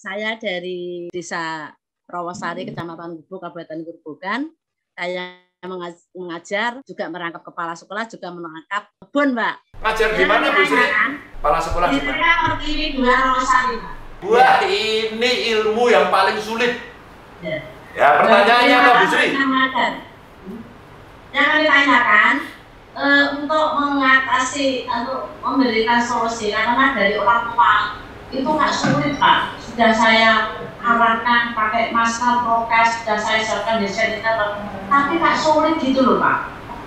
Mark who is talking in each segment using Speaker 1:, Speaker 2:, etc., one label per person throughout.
Speaker 1: Saya dari Desa Rawasari, Kecamatan Gubuk, Kabupaten Grobogan. Saya mengajar, juga merangkap kepala sekolah, juga merangkap kebun, Mbak.
Speaker 2: Ngajar di mana, Bu Sri? Kepala sekolah di mana?
Speaker 1: Ini dua Rawasari, Pak.
Speaker 2: Wah, ini ilmu yang paling sulit. Ya, pertanyaannya apa, Bu Sri?
Speaker 1: Yang kami tanyakan, untuk mengatasi atau memberikan solusi, karena dari orang tua itu nggak sulit, Pak. Sudah saya arahkan pakai masker, prokes, sudah saya siapkan desainer, tapi nggak sulit gitu loh, Pak.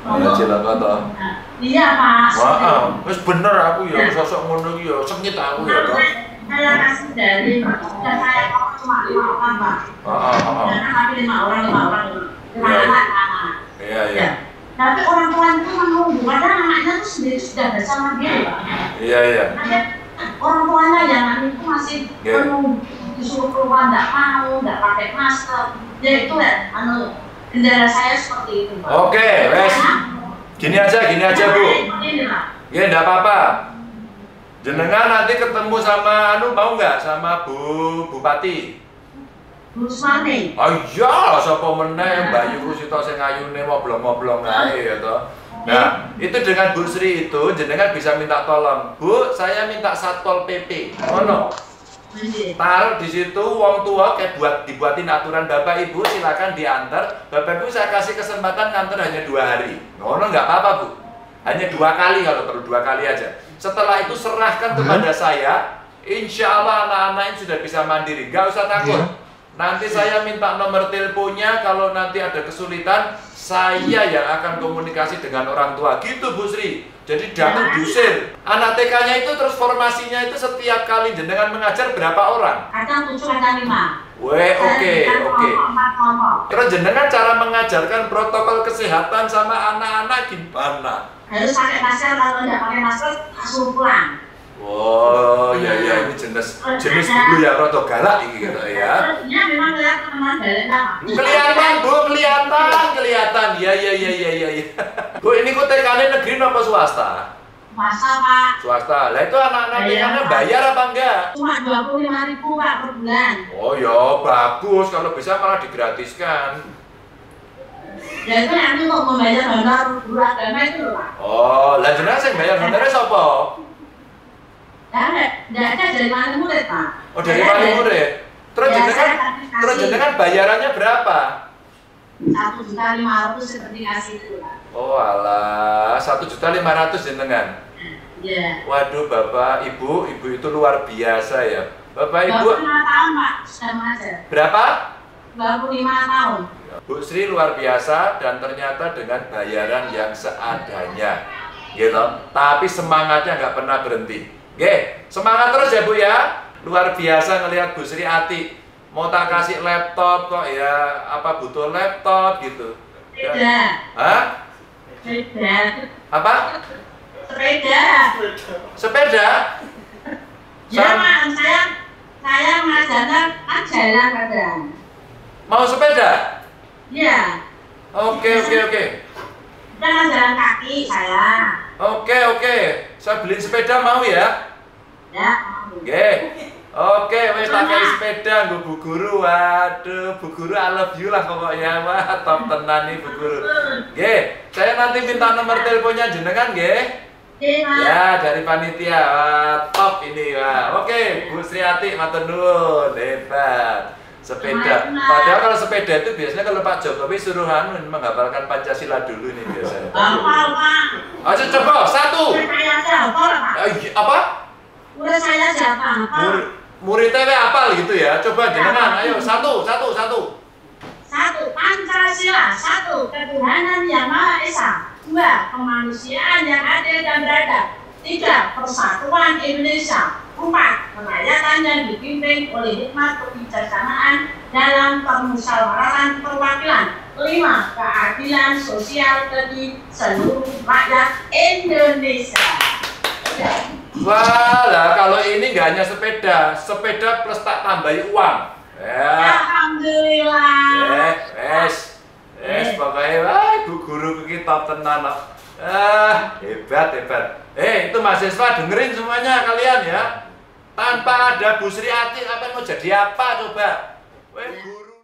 Speaker 1: Iya, Pak.
Speaker 2: Wah, wis bener aku ya, sosok ngono ya, sengit aku ya, toh.
Speaker 1: Saya kasih dari, sudah saya cuma 5 orang, Pak. Karena kami 5 orang, 5 anak.
Speaker 2: Iya.
Speaker 1: Tapi orang tua itu menunggu, padahal anaknya itu sendiri sudah bersama dia, Pak.
Speaker 2: Iya.
Speaker 1: Orang tuanya yang itu masih menunggu, disuruh keluar, nggak mau, nggak pakai masker. Ya itu ya, kendala saya seperti itu, Pak.
Speaker 2: Oke, wes. Gini aja, Bu. Ya, enggak apa-apa. Jenengan nanti ketemu sama mau nggak sama Bupati?
Speaker 1: Bu Susmani.
Speaker 2: Oh iya, sapa meneh Mbak Yu Sita sing ayune moblong-moblong ae ya toh. Nah, itu dengan Bu Sri itu jenengan bisa minta tolong. Bu, saya minta Satpol PP. Ngono. Taruh di situ wong tua kayak dibuatin aturan Bapak Ibu, silakan diantar. Bapak Ibu saya kasih kesempatan nganter hanya 2 hari. Ngono nggak apa-apa, Bu. Hanya 2 kali kalau perlu 2 kali aja. Setelah itu serahkan kepada saya. Insya Allah anak-anak ini sudah bisa mandiri. Nggak usah takut. Nanti saya minta nomor teleponnya, kalau nanti ada kesulitan, saya yang akan komunikasi dengan orang tua. Gitu, Bu Sri. Jadi jangan diusir. Anak TK-nya itu terus formasinya itu setiap kali jenengan mengajar berapa orang?
Speaker 1: Kadang 7, kadang 5.
Speaker 2: Oke. Terus jenengan cara mengajarkan protokol kesehatan sama anak-anak gimana?
Speaker 1: Harus pakai masker, kalau nggak pakai masker, langsung pulang.
Speaker 2: Oh iya, ini jenis dulu yang rada galak gitu ya.
Speaker 1: Iya memang kelihatan galak.
Speaker 2: Kelihatan, Bu, kelihatan. Iya. Bu, ini kok TK-nya negeri apa swasta?
Speaker 1: Swasta, Pak.
Speaker 2: Swasta. Lah itu anak-anak TK-nya bayar apa enggak?
Speaker 1: Cuma 25.000, Pak, per bulan.
Speaker 2: Oh ya, bagus kalau bisa malah digratiskan.
Speaker 1: Ya itu nanti untuk membayar honor guru agama itu loh, Pak.
Speaker 2: Oh, lah jenengan sing bayar honornya sapa?
Speaker 1: Enggak ada dari wali murid, Pak.
Speaker 2: Oh, dari wali murid. Terus jenengan bayarannya berapa?
Speaker 1: 1.500.000 seperti kasih itu, Pak.
Speaker 2: Oh alah, 1.500.000 jenengan.
Speaker 1: Iya.
Speaker 2: Waduh, Bapak, Ibu itu luar biasa ya. Bapak, Ibu.
Speaker 1: 25 tahun, Pak, sudah mengajar.
Speaker 2: Berapa?
Speaker 1: 25 tahun.
Speaker 2: Bu Sri luar biasa dan ternyata dengan bayaran yang seadanya, gitu. Tapi semangatnya nggak pernah berhenti. Oke, semangat terus ya Bu ya. Luar biasa ngelihat Bu Sri Ati. Mau tak kasih laptop kok ya, apa butuh laptop gitu.
Speaker 1: Sepeda.
Speaker 2: Hah?
Speaker 1: Sepeda.
Speaker 2: Apa? Sepeda?
Speaker 1: Ya, Pak, saya mengajarkan jalan kadang.
Speaker 2: Mau sepeda?
Speaker 1: Iya.
Speaker 2: Oke.
Speaker 1: Jangan jalan kaki saya.
Speaker 2: Oke. Saya beliin sepeda mau ya?
Speaker 1: Ya.
Speaker 2: Oke, wes pakai sepeda nggo Bu Guru. Waduh, Bu Guru I love you lah pokoknya. Wah, top tenan nih Bu Guru. Saya nanti minta nomor teleponnya jenengan nggih. Ya, dari panitia. Wah, top ini. Wah. Oke, Bu Sri Ati matur nuwun. Hebat. Sepeda. Padahal kalau sepeda itu biasanya kalau Pak Jokowi suruh menghafalkan Pancasila dulu nih biasanya. Ayo coba 1. Apa?
Speaker 1: Murid saya siapa?
Speaker 2: Muridnya apal gitu ya. Coba jenengan. Ayo 1.
Speaker 1: 1. Pancasila. 1. Ketuhanan yang Maha Esa. 2. Kemanusiaan yang adil dan beradab. 3. Persatuan Indonesia. 4. Kerakyatan yang dipimpin oleh hikmat kebijaksanaan dalam permusyawaratan perwakilan. 5. Keadilan sosial bagi seluruh rakyat Indonesia.
Speaker 2: Wah, lah kalau ini nggak hanya sepeda plus tak tambahi uang. Ya.
Speaker 1: Alhamdulillah.
Speaker 2: Pokoknya, wah, Bu Guru kita tenan. Hebat. Itu mahasiswa dengerin semuanya kalian ya. Tanpa ada Bu Sri Atik, apa mau jadi apa coba? Weh guru.